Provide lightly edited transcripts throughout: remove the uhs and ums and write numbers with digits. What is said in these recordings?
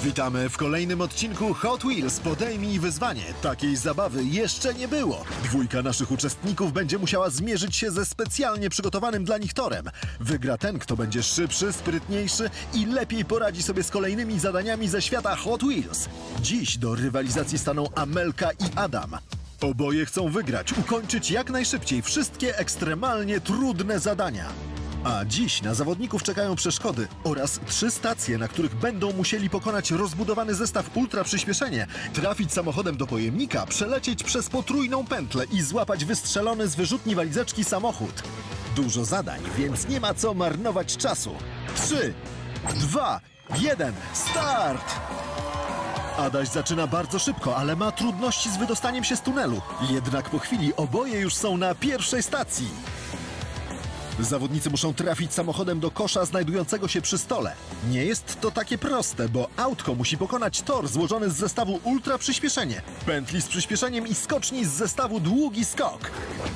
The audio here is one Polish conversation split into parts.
Witamy w kolejnym odcinku Hot Wheels Podejmij wyzwanie. Takiej zabawy jeszcze nie było. Dwójka naszych uczestników będzie musiała zmierzyć się ze specjalnie przygotowanym dla nich torem. Wygra ten, kto będzie szybszy, sprytniejszy i lepiej poradzi sobie z kolejnymi zadaniami ze świata Hot Wheels. Dziś do rywalizacji staną Amelka i Adam. Oboje chcą wygrać, ukończyć jak najszybciej wszystkie ekstremalnie trudne zadania. A dziś na zawodników czekają przeszkody oraz 3 stacje, na których będą musieli pokonać rozbudowany zestaw ultra przyspieszenie, trafić samochodem do pojemnika, przelecieć przez potrójną pętlę i złapać wystrzelony z wyrzutni walizeczki samochód. Dużo zadań, więc nie ma co marnować czasu. 3, 2, 1, start! Adaś zaczyna bardzo szybko, ale ma trudności z wydostaniem się z tunelu. Jednak po chwili oboje już są na pierwszej stacji. Zawodnicy muszą trafić samochodem do kosza znajdującego się przy stole. Nie jest to takie proste, bo autko musi pokonać tor złożony z zestawu ultra przyspieszenie, pętli z przyspieszeniem i skoczni z zestawu długi skok.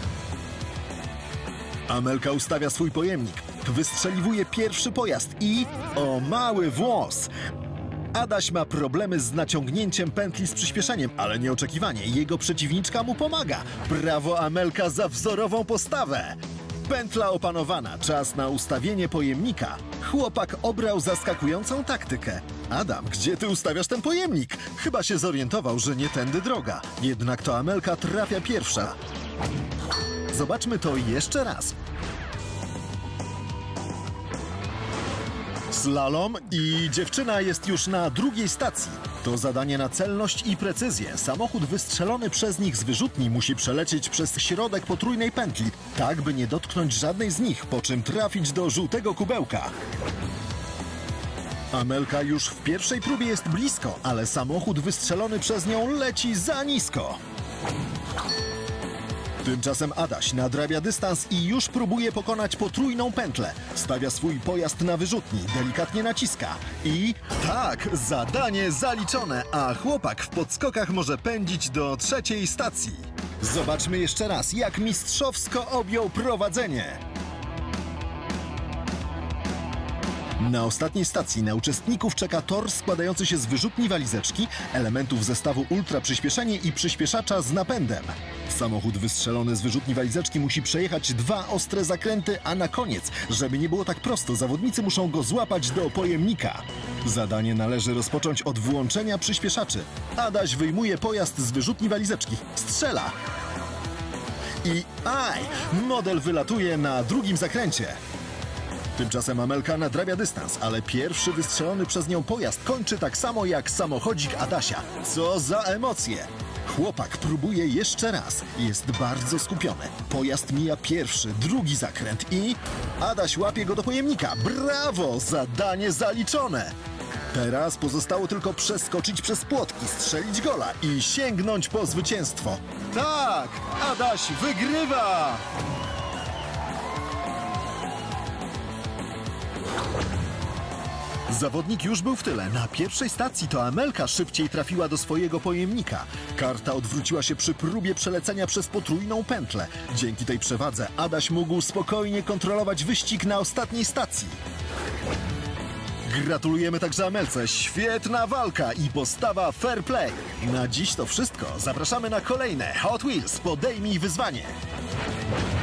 Amelka ustawia swój pojemnik, wystrzeliwuje pierwszy pojazd i... o mały włos! Adaś ma problemy z naciągnięciem pętli z przyspieszeniem, ale nieoczekiwanie jego przeciwniczka mu pomaga. Brawo Amelka za wzorową postawę! Pętla opanowana, czas na ustawienie pojemnika. Chłopak obrał zaskakującą taktykę. Adam, gdzie ty ustawiasz ten pojemnik? Chyba się zorientował, że nie tędy droga. Jednak to Amelka trafia pierwsza. Zobaczmy to jeszcze raz. Slalom i dziewczyna jest już na drugiej stacji. To zadanie na celność i precyzję. Samochód wystrzelony przez nich z wyrzutni musi przelecieć przez środek potrójnej pętli, tak by nie dotknąć żadnej z nich, po czym trafić do żółtego kubełka. Amelka już w pierwszej próbie jest blisko, ale samochód wystrzelony przez nią leci za nisko. Tymczasem Adaś nadrabia dystans i już próbuje pokonać potrójną pętlę. Stawia swój pojazd na wyrzutni, delikatnie naciska i... tak, zadanie zaliczone, a chłopak w podskokach może pędzić do trzeciej stacji. Zobaczmy jeszcze raz, jak mistrzowsko objął prowadzenie. Na ostatniej stacji na uczestników czeka tor składający się z wyrzutni walizeczki, elementów zestawu ultra przyspieszenie i przyspieszacza z napędem. Samochód wystrzelony z wyrzutni walizeczki musi przejechać 2 ostre zakręty, a na koniec, żeby nie było tak prosto, zawodnicy muszą go złapać do pojemnika. Zadanie należy rozpocząć od włączenia przyspieszaczy. Adaś wyjmuje pojazd z wyrzutni walizeczki, strzela i aj! Model wylatuje na drugim zakręcie. Tymczasem Amelka nadrabia dystans, ale pierwszy wystrzelony przez nią pojazd kończy tak samo jak samochodzik Adasia. Co za emocje! Chłopak próbuje jeszcze raz. Jest bardzo skupiony. Pojazd mija pierwszy, drugi zakręt i... Adaś łapie go do pojemnika. Brawo! Zadanie zaliczone! Teraz pozostało tylko przeskoczyć przez płotki, strzelić gola i sięgnąć po zwycięstwo. Tak! Adaś wygrywa! Zawodnik już był w tyle. Na pierwszej stacji to Amelka szybciej trafiła do swojego pojemnika. Karta odwróciła się przy próbie przelecenia przez potrójną pętlę. Dzięki tej przewadze Adaś mógł spokojnie kontrolować wyścig na ostatniej stacji. Gratulujemy także Amelce. Świetna walka i postawa fair play. Na dziś to wszystko. Zapraszamy na kolejne Hot Wheels Podejmij wyzwanie.